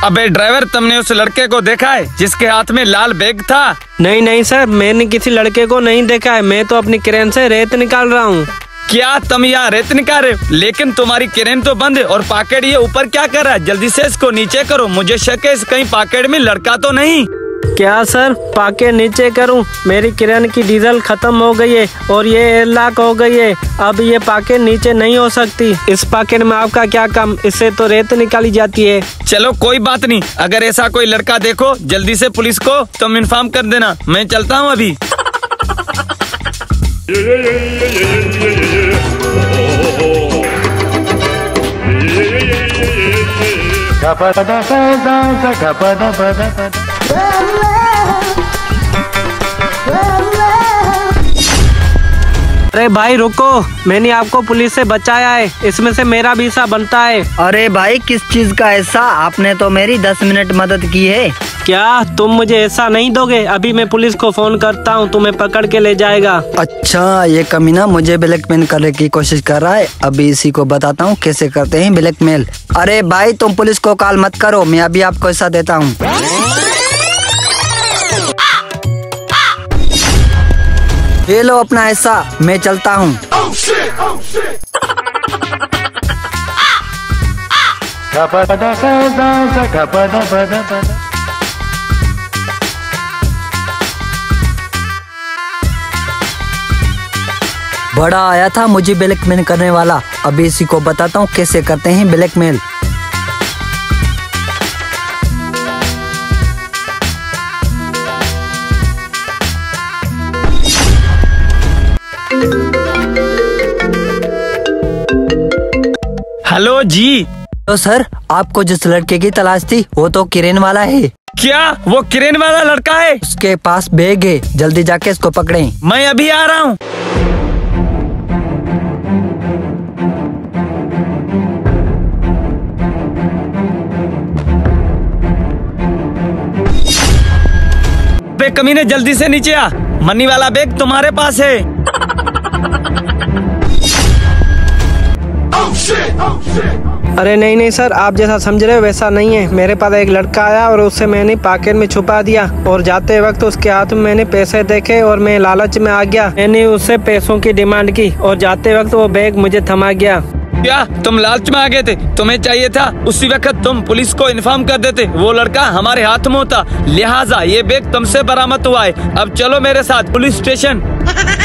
अबे ड्राइवर, तुमने उस लड़के को देखा है जिसके हाथ में लाल बैग था? नहीं नहीं सर, मैंने किसी लड़के को नहीं देखा है। मैं तो अपनी क्रेन से रेत निकाल रहा हूँ। क्या तुम यहाँ रेत निकाल रहे हो? लेकिन तुम्हारी क्रेन तो बंद है और पॉकेट ये ऊपर क्या कर रहा है? जल्दी से इसको नीचे करो, मुझे शक है कहीं पॉकेट में लड़का तो नहीं। क्या सर, पॉकेट नीचे करूं? मेरी क्रेन की डीजल खत्म हो गई है और ये एयरलॉक हो गई है। अब ये पॉकेट नीचे नहीं हो सकती। इस पॉकेट में आपका क्या काम? इससे तो रेत निकाली जाती है। चलो कोई बात नहीं, अगर ऐसा कोई लड़का देखो जल्दी से पुलिस को तुम इन्फॉर्म कर देना। मैं चलता हूँ अभी। अरे भाई रुको, मैंने आपको पुलिस से बचाया है, इसमें से मेरा भी हिस्सा बनता है। अरे भाई, किस चीज का हिस्सा? आपने तो मेरी 10 मिनट मदद की है। क्या तुम मुझे हिस्सा नहीं दोगे? अभी मैं पुलिस को फोन करता हूँ, तुम्हें पकड़ के ले जाएगा। अच्छा, ये कमीना मुझे ब्लैकमेल करने की कोशिश कर रहा है। अभी इसी को बताता हूँ कैसे करते हैं ब्लैकमेल। अरे भाई, तुम पुलिस को कॉल मत करो, मैं अभी आपको हिस्सा देता हूँ। ये लो अपना हिस्सा, मैं चलता हूँ। बड़ा आया था मुझे ब्लैकमेल करने वाला। अभी इसी को बताता हूँ कैसे करते हैं ब्लैकमेल। हेलो जी। तो सर, आपको जिस लड़के की तलाश थी वो तो क्रेन वाला है। क्या वो क्रेन वाला लड़का है? उसके पास बैग है, जल्दी जाके इसको पकड़ें। मैं अभी आ रहा हूँ। बे कमीने, जल्दी से नीचे आ, मनी वाला बैग तुम्हारे पास है। अरे नहीं नहीं सर, आप जैसा समझ रहे हो वैसा नहीं है। मेरे पास एक लड़का आया और उससे मैंने पॉकेट में छुपा दिया और जाते वक्त उसके हाथ में मैंने पैसे देखे और मैं लालच में आ गया। मैंने उससे पैसों की डिमांड की और जाते वक्त वो बैग मुझे थमा गया। क्या तुम लालच में आ गए थे? तुम्हें चाहिए था उसी वक्त तुम पुलिस को इन्फॉर्म कर देते, वो लड़का हमारे हाथ में होता। लिहाजा ये बैग तुमसे बरामद हुआ है। अब चलो मेरे साथ पुलिस स्टेशन।